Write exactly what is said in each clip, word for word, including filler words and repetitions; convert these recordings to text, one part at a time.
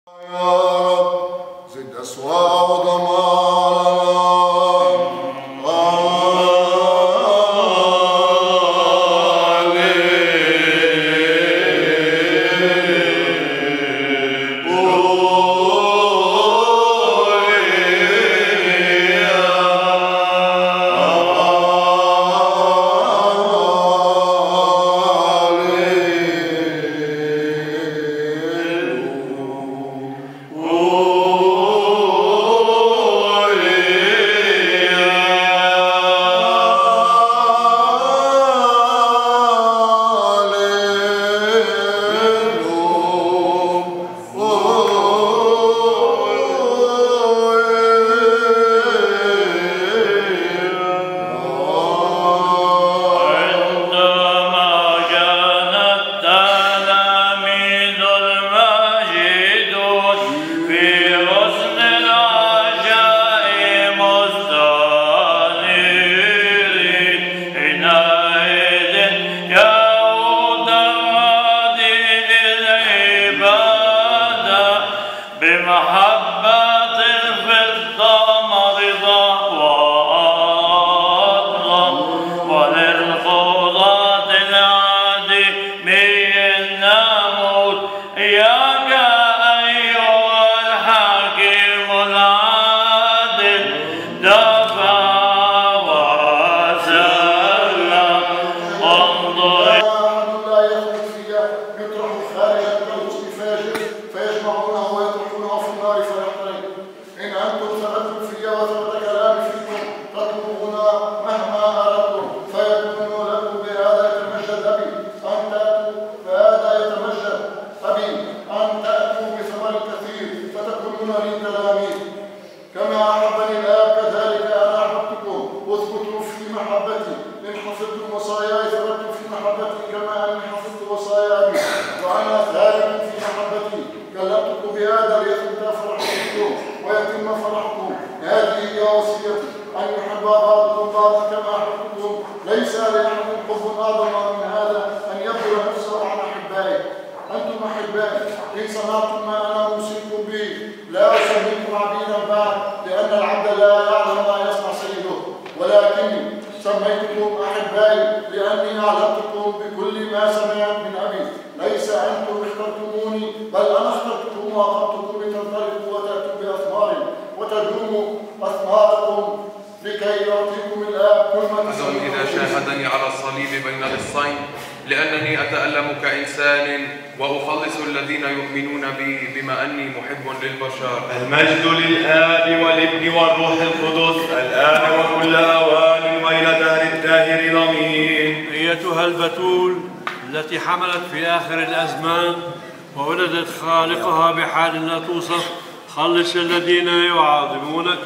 خلص الذين يعظمونك.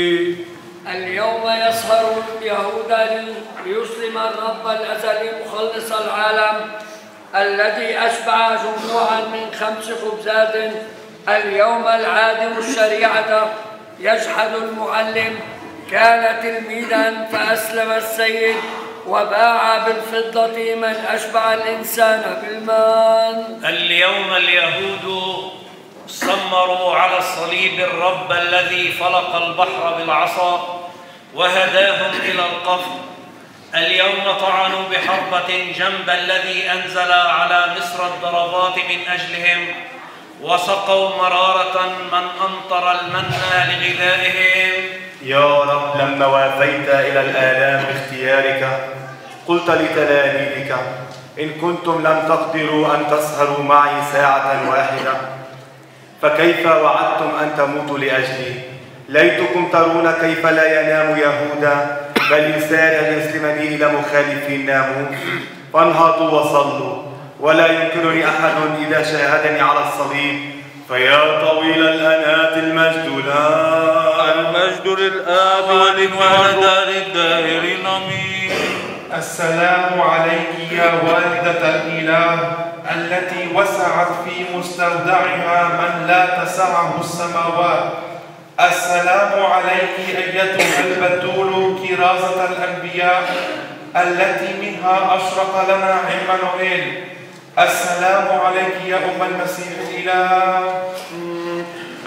اليوم يسهر اليهود ليسلم الرب الأزلي مخلص العالم الذي أشبع جموعا من خمس خبزات. اليوم العادم الشريعة يجحد المعلم، كان تلميذا فأسلم السيد وباع بالفضة من أشبع الإنسان بالمال. اليوم اليهود سمروا على الصليب الرب الذي فلق البحر بالعصا وهداهم إلى القفر. اليوم طعنوا بحربة جنب الذي أنزل على مصر الضربات من أجلهم، وسقوا مرارة من أمطر المنى لغذائهم. يا رب لما وافيت إلى الآلام باختيارك قلت لتلاميذك إن كنتم لم تقدروا أن تسهروا معي ساعة واحدة فكيف وعدتم أن تموتوا لأجلي؟ ليتكم ترون كيف لا ينام يهوذا بل يسارع يسلمني إلى مخالفي الناموس. فانهضوا وصلوا، ولا يمكنني أحد إذا شاهدني على الصليب. فيا طويل الأنات المجد لا المجد للآب والابن والروح الدائرين آمين. السلام عليك يا والدة الإله التي وسعت في مستودعها من لا تسعه السماوات. السلام عليك أيتها البتول كرازة الأنبياء التي منها أشرق لنا عمانوئيل. السلام عليك يا أم المسيح الإله.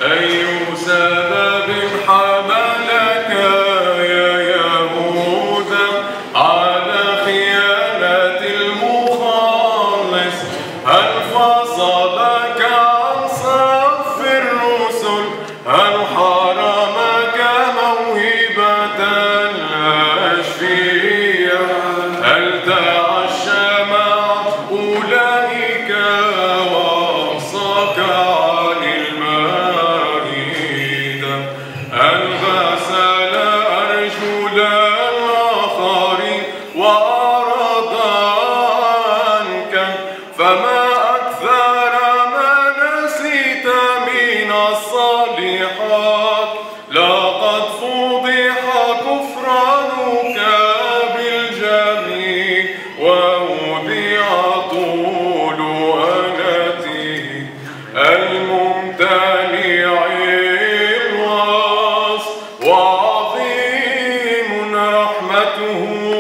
أي سبب حملك يا يهوذا على خيانة المخلص؟ هل فصلك عن صف الرسل؟ هل حرمك موهبة الأشفية؟ هل تعشى مع أولئك وأقصاك عن المائدة؟ هل غسل أرجل الآخرين وأعرض عنك؟ فما أكثر ما نسيت من الصالحات، لقد فضح كفرانك بالجميع ووضع طول أنته الممتلئ الوصف وعظيم رحمته.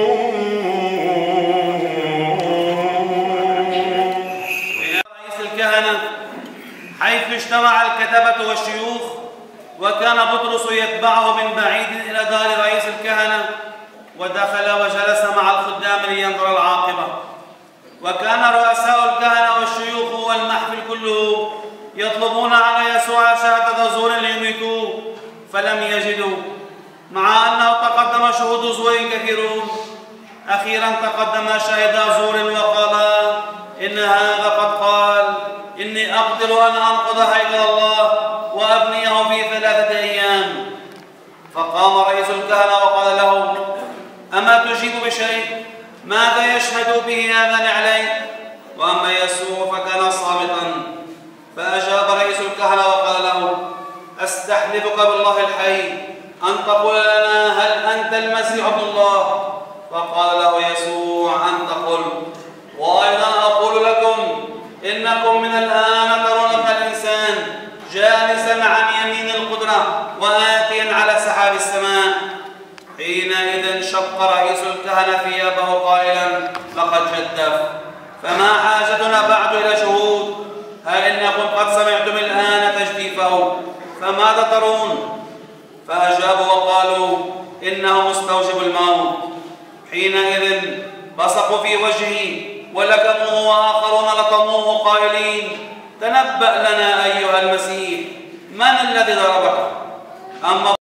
رئيس الكهنة حيث اجتمع الكتبة والشيوخ، وكان بطرس يتبعه من بعيد إلى دار رئيس الكهنة، ودخل وجلس مع الخدام لينظر العاقبة. وكان رؤساء الكهنة والشيوخ والمحفل كله يطلبون على يسوع شهادة زور ليميتوه فلم يجدوا، مع أنه تقدم شهود زور كثيرون. أخيرا تقدم شاهدا زور وقالا: إن هذا قد قال إني أقدر أن أنقض هيكل الله وأبنيه في ثلاثة أيام. فقام رئيس الكهنة وقال له: أما تجيب بشيء؟ ماذا يشهد به هذان عليك؟ وأما يسوع فكان صامتا. فأجاب رئيس الكهنة وقال له: أستحلفك بالله الحي أن تقول لنا هل أنت المسيح ابن الله؟ فقال له يسوع: أنت قل. وأيضا أقول لكم إنكم من الآن ترون ابن الإنسان جالسا عن يمين القدرة وآتيا على سحاب السماء. حينئذ شق رئيس الكهنة ثيابه قائلا: لقد جدف، فما حاجتنا بعد إلى شهود؟ هل إنكم قد سمعتم الآن تجديفه، فماذا ترون؟ فأجابوا وقالوا: إنه مستوجب الموت. حينئذ بصقوا في وجهه ولكموه، وآخرون لطموه قائلين: تنبأ لنا أيها المسيح، من الذي ضربك؟ أما